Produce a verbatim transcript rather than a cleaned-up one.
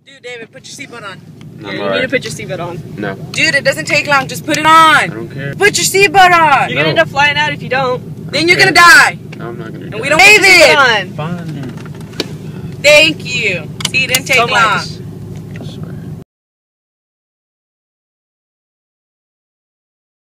Dude, David, put your seatbelt on. No, you right. need to put your seatbelt on. No. Dude, it doesn't take long. Just put it on. I don't care. Put your seatbelt on. You're No. gonna end up flying out if you don't. Then you're care. gonna die. No, I'm not gonna. And die. we don't. Put your David! seatbelt on. Fine. Thank you. See, it didn't take So long. much.